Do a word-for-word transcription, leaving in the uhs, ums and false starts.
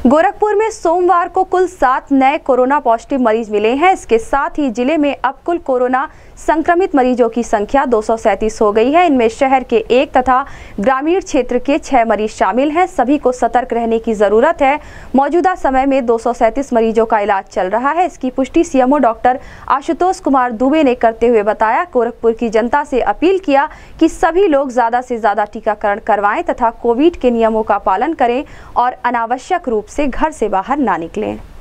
गोरखपुर में सोमवार को कुल सात नए कोरोना पॉजिटिव मरीज मिले हैं। इसके साथ ही जिले में अब कुल कोरोना संक्रमित मरीजों की संख्या दो सौ सैंतीस हो गई है। इनमें शहर के एक तथा ग्रामीण क्षेत्र के छह मरीज शामिल हैं। सभी को सतर्क रहने की जरूरत है। मौजूदा समय में दो सौ सैंतीस मरीजों का इलाज चल रहा है। इसकी पुष्टि सीएमओ डॉक्टर आशुतोष कुमार दुबे ने करते हुए बताया। गोरखपुर की जनता से अपील किया कि सभी लोग ज्यादा से ज्यादा टीकाकरण करवाएं तथा कोविड के नियमों का पालन करें और अनावश्यक रूप से घर से बाहर ना निकलें।